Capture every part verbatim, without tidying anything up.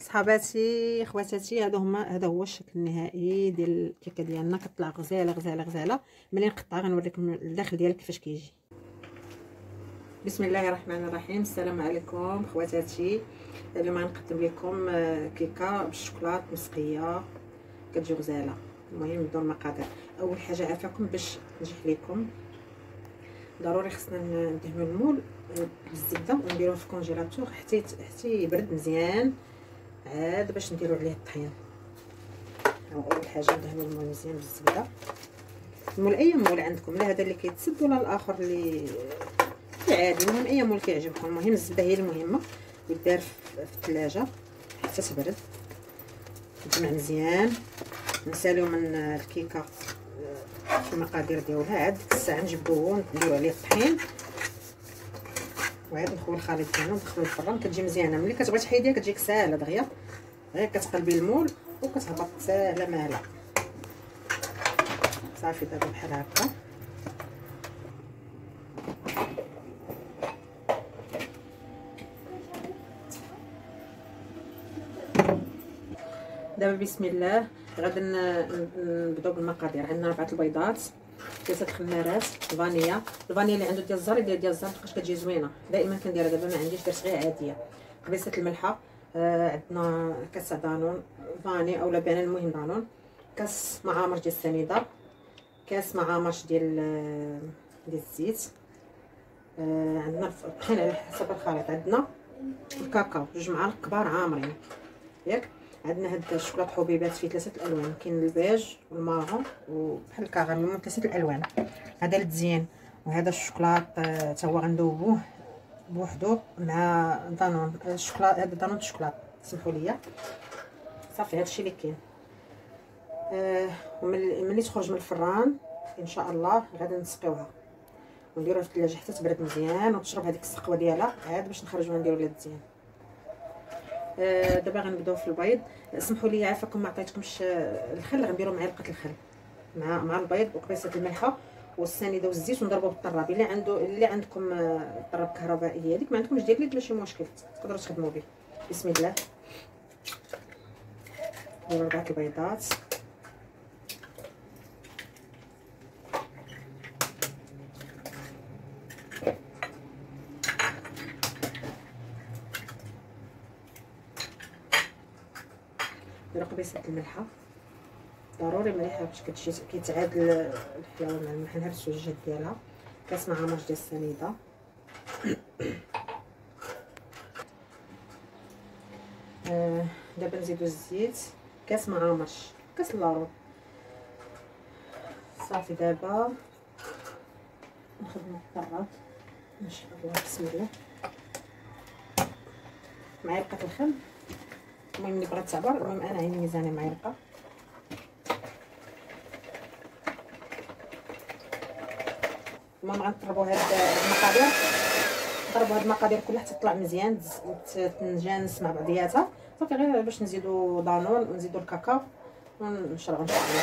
صحاباتي خواتاتي، هذا هما هذا هو الشكل النهائي ديال الكيكه ديالنا. كطلع غزاله غزاله غزاله. ملي نقطعها غنوريكم الداخل ديالها كيفاش كيجي. بسم الله الرحمن الرحيم. السلام عليكم خواتاتي. اليوم غنقدم لكم كيكه بالشوكولاط مسقيه كتجي غزاله. المهم نبداو المقادير. اول حاجه عافاكم باش تنجح لكم ضروري خصنا ندهنوا المول بالزبده ونديروه في الكونجيلاتور حتى حتى يبرد مزيان عاد باش نديروا عليه الطحين. اول حاجه ندهنوا المول مزيان بالزبده. المول اي مول عندكم، لا هذا اللي كيتسد ولا الاخر اللي عادي، المهم اي مول كيعجبكم. المهم الزبده هي المهمه، يدار في الثلاجه حتى تبرد تجمع مزيان. نساليو من الكيكه في المقادير ديالها. عاد ديك الساعه نجبدوه نديرو عليه الطحين وعاد نخوي الخليط ديالنا وندخلو الفران. كتجي مزيانه. ملي كتبغي تحيديها كتجيك ساهله دغيا، غير كتقلبي المول وكتهبط ساهله ماهله. صافي دابا بحال هكا. دابا بسم الله غادي نبداو بالمقادير. عندنا اربعه البيضات، ثلاثه الخمارات، الفانيا. الفانيا اللي عنده ديال الزهر يدير ديال الزهر لحقاش كتجي زوينه. دائما كنديرها، دابا ما عنديش درت غير عاديه. قبيصه الملحه. آه عندنا كاس دانون فاني اولا بان، المهم دانون. كاس معامر ديال السنيده، كاس معامر ديال ديال الزيت. آه عندنا الطحين على حسب الخليط. عندنا الكاكاو جوج معالق كبار عامرين ياك. عندنا هاد الشوكولاط حبيبات فيه ثلاثه الالوان، كاين البيج والمارون وبحال الكراميل، ثلاثه الالوان. هذا للتزيين. وهذا الشوكولاط حتى هو غندوبوه بوحدو مع دانون الشوكولاط. هذا دانون الشوكولاط سمحوا لي. صافي هادشي اللي كاين. آه وملي تخرج من الفران ان شاء الله غادي نسقيوها ونديروها في الثلاجه حتى تبرد مزيان وتشرب هذيك السقوه ديالها عاد باش نخرجوها نديرو لها التزيين. آه دابا غنبداو في البيض. سمحوا لي عافاكم ما عطيتكمش الخل، غنديروا معلقه الخل مع مع البيض وقبيصه الملحه والسنيده والزيت ونضربوا بالطراب. اللي عنده اللي عندكم الطراب الكهربائي هذيك ما عندكمش دير ليد ماشي مشكل، تقدروا تخدموا به. بسم الله. نديروا اربعه البيضات. نديروا قبيصه الملحه ضروري مليحه باش كتجي كيتعادل الحلاوه مع الملح. نهرسوا الجهد ديالها. كاس معامر ديال السنيده. آه دابا نزيدو الزيت. كاس معامر كاس لارو. صافي دابا نخدمو الطراب ان شاء الله. بسم الله. معلقه الخل. المهم اللي بغات تعبر، المهم انا عيني ميزاني معلقه. المهم غنطربوا هاد المقادير، نطربوا هاد المقادير كلها حتى تطلع مزيان تنجانس مع بعضياتها. صافي غير باش نزيدو دانون ونزيدو الكاكاو ونشربوا ان شاء الله.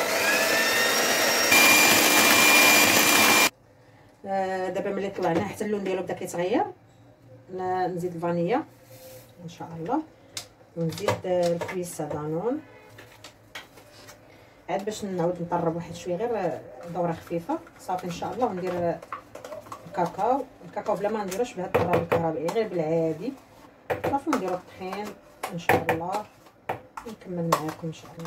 آه دابا ملي طلعنا حتى اللون ديالو بدا كيتغير نزيد الفانيلا ان شاء الله ونزيد الكويسه دانون عاد باش نعاود نطرب واحد شويه غير دوره خفيفه. صافي ان شاء الله. وندير الكاكاو. الكاكاو بلا ما نديروش بهذا الطراب الكهربائي غير بالعادي. صافي نديرو الطحين ان شاء الله ونكمل معاكم ان شاء الله.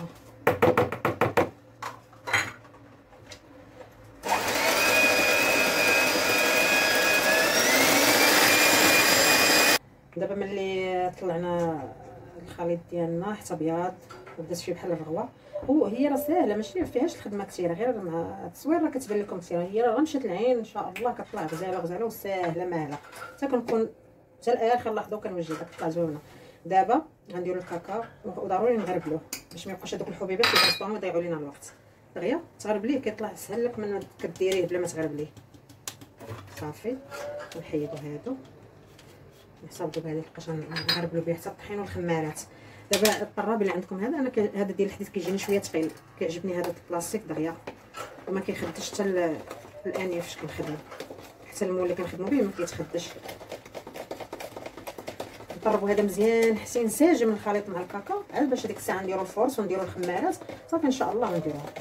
دابا ملي طلعنا الخليط ديالنا حتى بياض وبدات فيه بحال الرغوه. هو هي راه ساهله ماشي فيهاش الخدمه كثيره، غير مع التصوير راه كتبان لكم كثيره. هي راه غنمشات العين ان شاء الله كتطلع غزاله غزاله وساهله ماهله. حتى كنكون حتى الاخر لاحظوا كنوجدها كتطلع زوينه. دابا غنديروا الكاكاو وضروري نغربلوه باش ما يبقاوش هذوك الحبيبات يبرصوهم ويضيعوا لينا الوقت. دغيا تغربليه كيطلع سهل لك من كديريه بلا ما تغربليه. صافي نحيدوا هادو نحسب دابا هذه لحقاش نغربلو بها حتى الطحين والخمارات. دابا الطراب اللي عندكم هذا انا هذا ديال الحديد كيجيني شويه ثقيل، كيعجبني هذا البلاستيك دغيا وما كيخدش حتى الانيه فاش كنخدم، حتى المول اللي كنخدمو به ما كيتخدش. نطربوا هذا مزيان حسين ساجم الخليط مع الكاكاو عاد باش هذيك الساعه نديروا الفورس ونديروا الخمارات صافي ان شاء الله ونديروها هكا.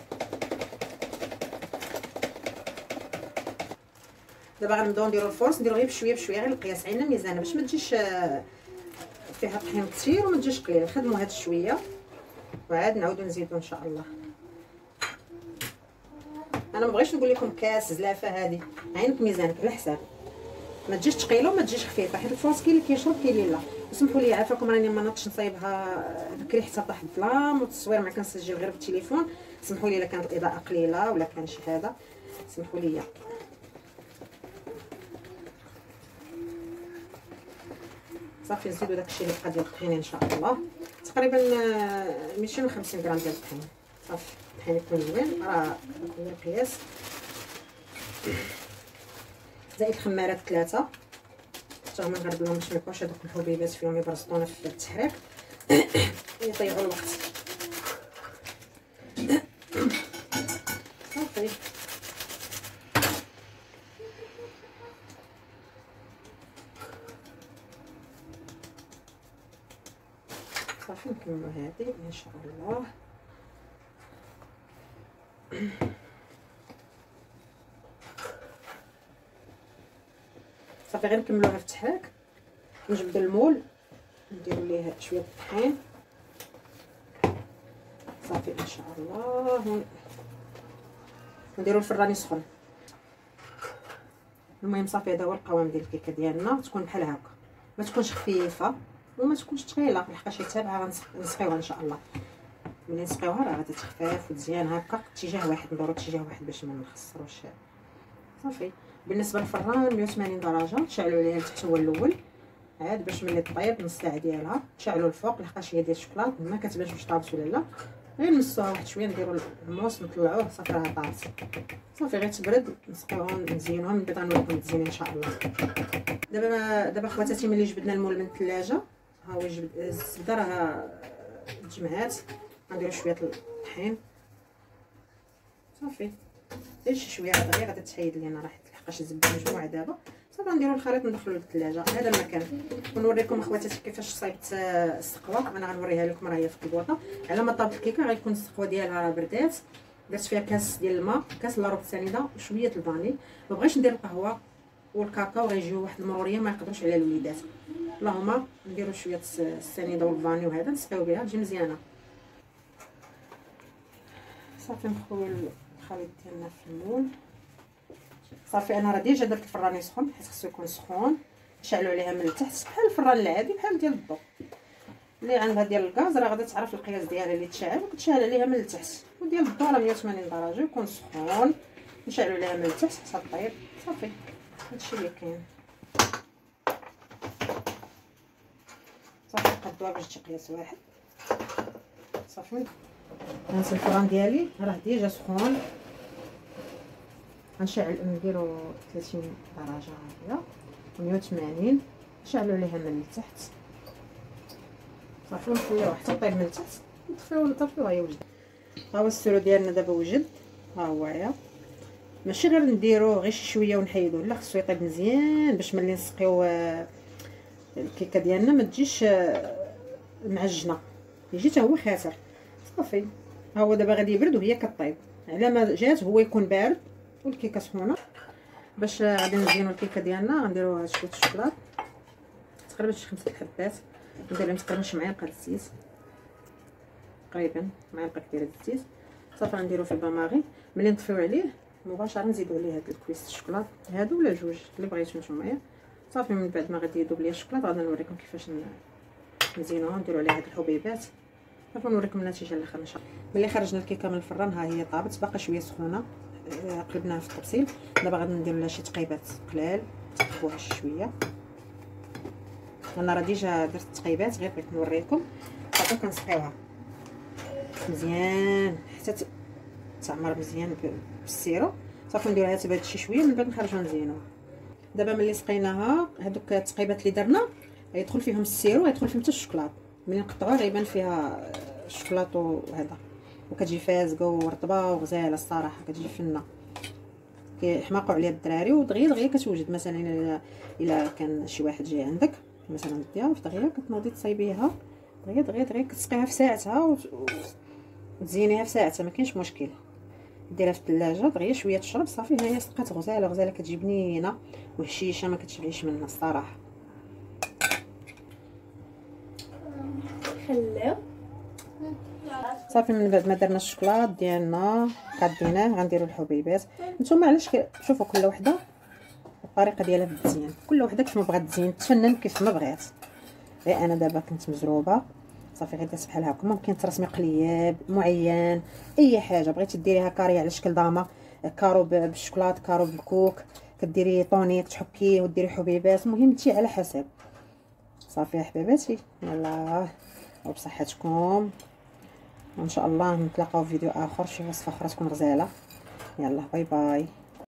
دابا غنبداو نديروا الفورس نديروا غير بشويه بشويه غير القياس عينا ميزانه باش ما تجيش فيها طحين كثير وما تجيش قليل. نخدموا هاد شويه وعاد نعاودوا نزيدوا ان شاء الله. انا ما بغيتش نقول لكم كاس زلافه هذه عينك ميزانك على حساب ما تجيش ثقيله وما تجيش خفيفه حيت الفورس كاين اللي كيشرب كاين اللي لا. وسمحوا لي عافاكم راني ما نطش نصايبها بكري حتى طاح الظلام والتصوير ما كنسجل غير بالتليفون. سمحوا لي الا كانت الاضاءه قليله ولا كان شي هذا سمحوا لي. صافي نزيدوا داكشي اللي بقى ديال الطحين ان شاء الله تقريبا مئتين وخمسين غرام ديال الطحين. صافي الطحين يكون زوين راه هو القياس. زائد خمارات ثلاثه حتى هما نغربلهم باش ما يبقاوش هذوك الحبيبات فيهم يبرزطونا في التحريك يضيعوا الوقت. صافي صافي نكملوا هذه ان شاء الله. صافي غير نكملوها في التحريك. نجبدوا المول نديروا ليه شويه الطحين صافي ان شاء الله. نديروا الفران يسخن. المهم صافي هذا هو القوام ديال الكيكه ديالنا تكون بحال هكا ما تكونش خفيفه وما تكونش ثقيله لحقاش تابعه غنسقيوها ان شاء الله. ملي نسقيوها راه غادي تخفاف وتزيان هكا اتجاه واحد ندورو اتجاه واحد باش ما نخسروش. صافي بالنسبه للفران مية وثمانين درجه تشعلوا عليه التحت هو الاول عاد باش ملي طيب نص ساعه ديالها تشعلوا الفوق لحقاش هي ديال الشوكولاط ما كتبانش واش طابت ولا لا. غير نمسوها واحد شويه نديروا الموس نطلعوه صافي راه طابت. صافي غير تبرد نسقيوهم نزينوهم من بعد غنوريكم التزيين ان شاء الله. دابا دابا خواتاتي ملي جبدنا المول من الثلاجه ها هو جبد الزبده راه تجمعات. غنديروا شويه الطحين صافي غير شي شويه عاد غير غادي تحيد لينا راه لحقاش الزبده مجموعه دابا. صافي غنديروا الخليط ندخلوه للثلاجه. هذا المكان ونوريكم اخواتاتي كيفاش صايبت السقوه. انا غنوريها لكم راه هي في البوطه على ما طابت الكيكه غيكون السقوه ديالها راه بردات. درت فيها كاس ديال الماء كاس لا روب سنيده وشويه الفاني. ما بغيتش ندير القهوه والكاكاو غيجيو واحد المروريه ما يقدروش عليها الوليدات. اللهم نديروا شويه السنيده والفاني وهذا نسقيو بها تجي مزيانه. صافي ندخلوا الخليط ديالنا في المول. صافي انا راه ديجا درت الفران يسخن حيت خصو يكون سخون. نشعلوا عليها من التحت بحال الفران العادي بحال ديال الضو. اللي عندها ديال الغاز راه غادا تعرف القياس ديالها اللي تشعل وكتشعل عليها من التحت. وديال الضو راه مية وثمانين درجه يكون سخون نشعلوا عليها من التحت حتى طيب. صافي هادشي اللي كاين. صافي نقادوها باش تجي قياس واحد. صافي هانت الفران ديالي راه ديجا سخون. غنشعل نديرو ثلاثين درجه هكذا مية وثمانين نشعلوا عليها من التحت. صافي نخليوها حتى طيب من التحت نطفيو نطفيوها هي وجد. ها هو السيرو ديالنا دابا وجد ها هو يا ماشي غير نديروه غير شي شويه ونحيدوه لا خصو يطيب مزيان باش ملي نسقيو الكيكه ديالنا ما تجيش معجنه يجي حتى هو خاسر. صافي ها هو دابا غادي يبرد وهي كطيب على ما جات هو يكون بارد والكيكه سخونه. باش غادي نزينو الكيكه ديالنا غنديرو شويه الشوكولاط تقريبا شي خمسة حبات ندير لهم تقريبا شي معلقه الزيت تقريبا معلقه كبيره ديال الزيت. صافي غنديرو في الباماغي ملي نطفيو عليه مباشره نزيدو عليه هاد الكويس الشوكولاط هادو ولا جوج اللي بغيتو نتوما. صافي من بعد ما غادي يذوب ليا الشوكولاط غادي نوريكم كيفاش نزينوها نديرو عليها هاد الحبيبات. صافي نوريكم النتيجه الاخر ان شاء الله. ملي خرجنا الكيكه من الفران ها هي طابت باقا شويه سخونه قلبناها في الطبسيل. دابا غادي نديرو لها شي تقيبات قلال تقبوها شي شويه. انا راه ديجا درت التقيبات غير بغيت نوريكم. صافي كنسقيوها مزيان حتى تعمر مزيان بالسيرو. صافي نديروها تبرد شي شويه من بعد نخرجوها نزينوها. دابا ملي سقيناها هذوك التقيبات اللي درنا غيدخل فيهم السيرو غيدخل فيهم حتى الشوكولاط. ملي نقطعوها غيبان فيها الشوكولاط وهذا وكتجي فازقه ورطبه وغزاله الصراحه كتجي فنه كيحماقوا عليها الدراري ودغيا دغيا كتوجد. مثلا الا كان شي واحد جاي عندك مثلا ديها في دغيا كتنوضي تصايبيها دغيا دغيا دغيا كتسقيها في ساعتها وتزينيها في ساعتها، ما كاينش مشكل. ديرها في الثلاجه دغيا شويه تشرب صافي. ها هي سقات غزاله غزاله كتجي بنينه وهشيشه ما كتشبعيش منها الصراحه. خلاو صافي من بعد ما درنا الشوكولاط ديالنا قاديناه غنديروا الحبيبات. نتوما علاش شوفوا كل وحده الطريقه ديالها في التزيين، كل وحده كيف ما بغات تزين تفنن كيف ما بغات. غير انا دابا كنت مزروبه صافي غير درت بحال هكا. ممكن ترسمي قلياب معين، اي حاجه بغيتي ديريها كاري على شكل داما، كارو بالشوكولاط كارو بالكوك، كديري طونيك تحكيه وديري حبيبات، المهم انتي على حسب. صافي يا حبيباتي يلا وبصحتكم، وان شاء الله نتلاقاو في فيديو اخر شي وصفه اخرى تكون غزاله. يلا باي باي.